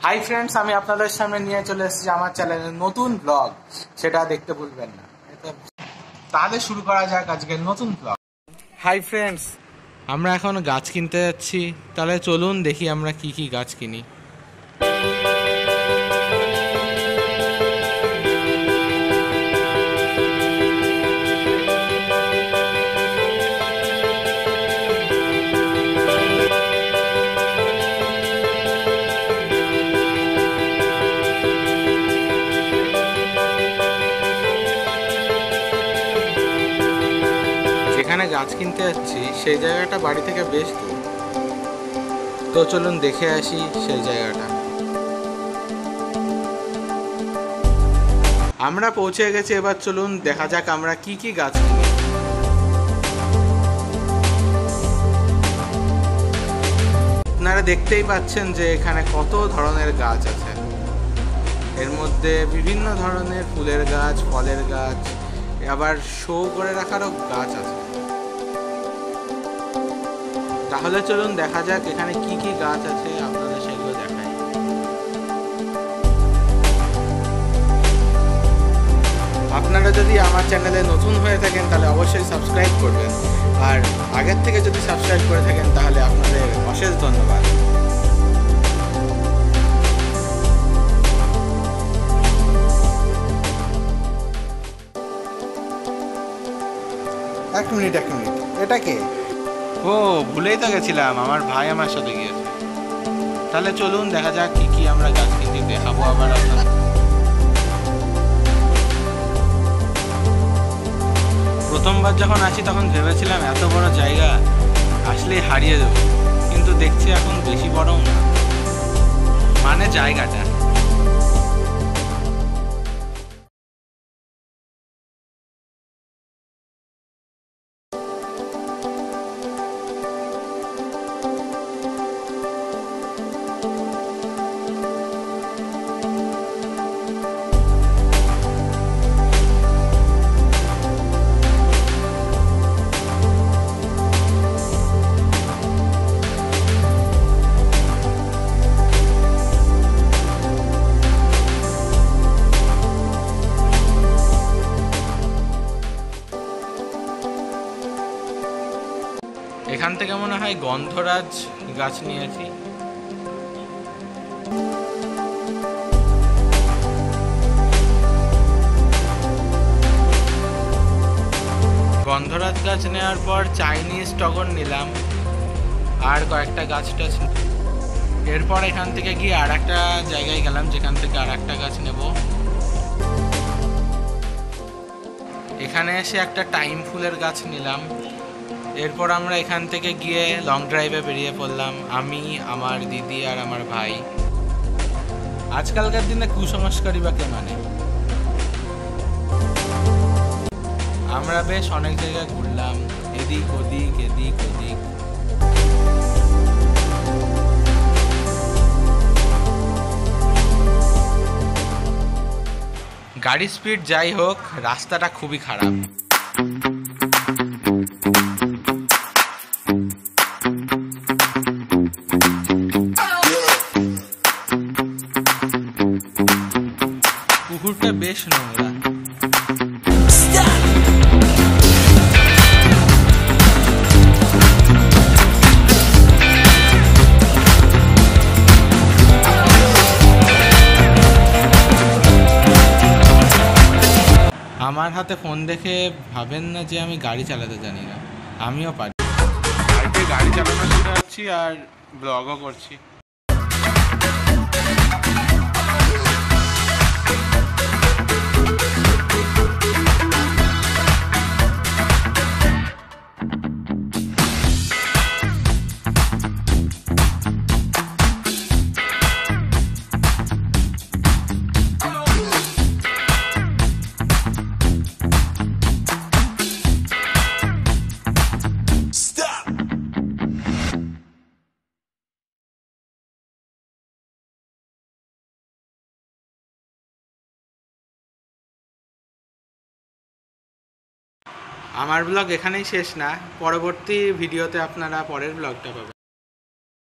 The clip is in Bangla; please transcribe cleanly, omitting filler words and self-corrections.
হাই ফ্রেন্ডস, আমি আপনাদের সামনে নিয়ে চলে এসেছি আমার চ্যানেলের নতুন ব্লগ। সেটা দেখতে ভুলবেন না। তাহলে শুরু করা যাক আজকের নতুন ব্লগ। হাই ফ্রেন্ডস, আমরা এখন গাছ কিনতে যাচ্ছি। তাহলে চলুন দেখি আমরা কি কি গাছ কিনি। যেখানে গাছ কিনতে যাচ্ছি সেই জায়গাটা বাড়ি থেকে বেশ দূর। তো চলুন দেখে আসি সেই জায়গাটা। আমরা পৌঁছে গেছি, এবার চলুন দেখা যাক আমরা কি কি গাছ কিনি। আপনারা দেখতেই পাচ্ছেন যে এখানে কত ধরনের গাছ আছে। এর মধ্যে বিভিন্ন ধরনের ফুলের গাছ, ফলের গাছ, আবার শো করে রাখারও গাছ আছে। তাহলে চলুন দেখা যাক এখানে কি কি গাছ আছে, আপনাদের সেগুলো দেখাই। আপনারা যদি আমার চ্যানেলে নতুন হয়ে থাকেন তাহলে অবশ্যই সাবস্ক্রাইব করবেন, আর আগের থেকে যদি সাবস্ক্রাইব করে থাকেন তাহলে আপনাদের অশেষ ধন্যবাদ। এক মিনিট, এটা কে? ও, ভুলেই তো গেছিলাম, আমার ভাই আমার সাথে গিয়েছে। তাহলে চলুন দেখা যাক কি কি আমরা গাছ কিনতে দেখাবো আবার আপনার। প্রথমবার যখন আসি তখন ভেবেছিলাম এত বড় জায়গা আসলেই হারিয়ে দেবো, কিন্তু দেখছি এখন বেশি বড়ও না, মানে জায়গাটা। এখান থেকে মনে হয় গন্ধরাজ গাছ নিয়েছি। গন্ধরাজ গাছ নেওয়ার পর চাইনিজ টগর নিলাম, আর কয়েকটা গাছ টাছ। এরপর এখান থেকে গিয়ে আর একটা জায়গায় গেলাম যেখান থেকে আর একটা গাছ নেব। এখানে এসে একটা টাইম ফুলের গাছ নিলাম। এরপর আমরা এখান থেকে গিয়ে লং ড্রাইভে বেরিয়ে পড়লাম, আমি, আমার দিদি আর আমার ভাই। আজকালকার দিনে কুসংস্কারই বা কে মানে। আমরা বেশ অনেক জায়গায় ঘুরলাম, এদিক ওদিক। গাড়ির স্পিড যাই হোক, রাস্তাটা খুবই খারাপ। পুকুরটা বেশ নোংরা। আমার হাতে ফোন দেখে ভাবেন না যে আমি গাড়ি চালাতে জানি না, আমিও পারি। বাড়িতে গাড়ি চালানো শেখাচ্ছি আর ব্লগও করছি। আমার ব্লগ এখানেই শেষ না, পরবর্তী ভিডিওতে আপনারা পরের ব্লগটা পাবেন।